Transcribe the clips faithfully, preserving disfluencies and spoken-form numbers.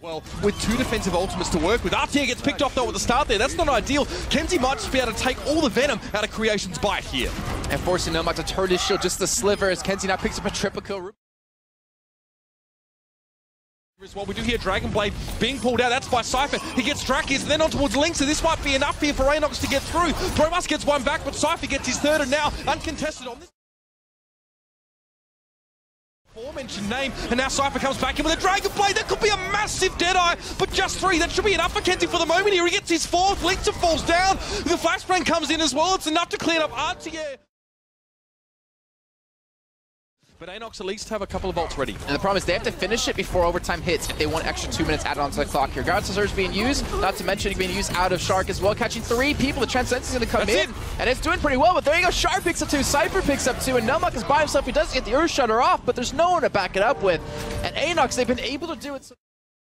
Well, with two defensive ultimates to work with. R T A gets picked off though at the start there. That's not ideal. Kenzie might just be able to take all the venom out of Creation's bite here. And forcing Numbot to turn his shield just a sliver as Kenzie now picks up a triple kill. Well, we do hear Dragon Blade being pulled out. That's by Cypher. He gets Drakis, then on towards Link, so this might be enough here for Enox to get through. Promus gets one back, but Cypher gets his third, and now uncontested on this aforementioned name, and now Cypher comes back in with a Dragon Blade. That could be a massive Deadeye, but just three. That should be enough for Kenzie for the moment here. He gets his fourth. Linksa falls down. The Flashbang comes in as well. It's enough to clean up R T A. But Enox at least have a couple of ults ready. And the problem is they have to finish it before overtime hits if they want extra two minutes added onto the clock here. Guard Surge being used, not to mention being used out of Shark as well, catching three people. The Transcendence is going to come That's in, it. and it's doing pretty well, but there you go. Shark picks up two, Cypher picks up two, and Numbot is by himself. He does get the Earth Shutter off, but there's no one to back it up with. And Enox, they've been able to do it. So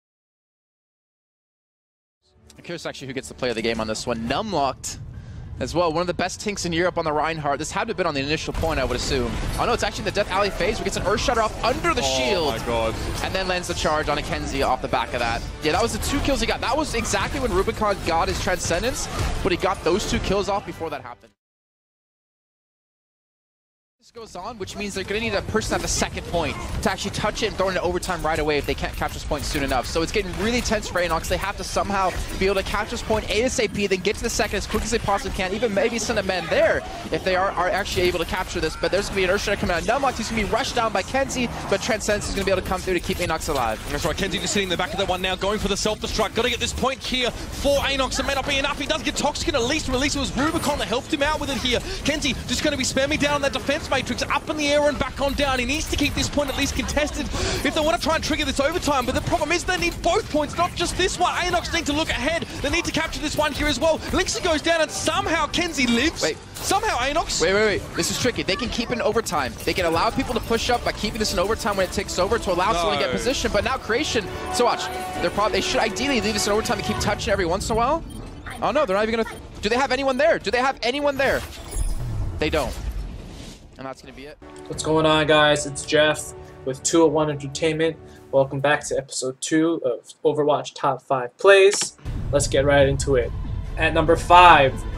I'm curious actually who gets the play of the game on this one. Numlocked as well, one of the best tinks in Europe on the Reinhardt. This had to have been on the initial point, I would assume. Oh no, it's actually the Death Alley phase where he gets an Earth Shutter off under the oh shield. My God. And then lands the charge on a Kenzie off the back of that. Yeah, that was the two kills he got. That was exactly when Rubicon got his Transcendence, but he got those two kills off before that happened. This goes on, which means they're going to need a person at the second point to actually touch it and throw it into overtime right away if they can't capture this point soon enough. So it's getting really tense for Enox. They have to somehow be able to capture this point ASAP, then get to the second as quick as they possibly can, even maybe send a man there if they are, are actually able to capture this. But there's going to be an Earth Shutter coming out. Numlocked, he's going to be rushed down by Kenzie, but Transcendence is going to be able to come through to keep Enox alive. That's right, Kenzie just sitting in the back of that one now, going for the self-destruct. Got to get this point here for Enox. It may not be enough. He does get Toxic at least, or at least it was Rubicon that helped him out with it here. Kenzie just going to be spamming down on that defense matrix, up in the air and back on down. He needs to keep this point at least contested if they want to try and trigger this overtime, but the problem is they need both points, not just this one. Enox need to look ahead. They need to capture this one here as well. Linksa goes down and somehow Kenzie lives. Wait. Somehow Enox. Wait, wait, wait. This is tricky. They can keep it in overtime. They can allow people to push up by keeping this in overtime when it takes over to allow no. someone to get position, but now Creation, so watch. They're probably, they should ideally leave this in overtime and keep touching every once in a while. Oh no, they're not even gonna, do they have anyone there? Do they have anyone there? They don't. And that's going to be it. What's going on, guys? It's Jeff with two oh one Entertainment. Welcome back to episode two of Overwatch Top five Plays. Let's get right into it. At number five,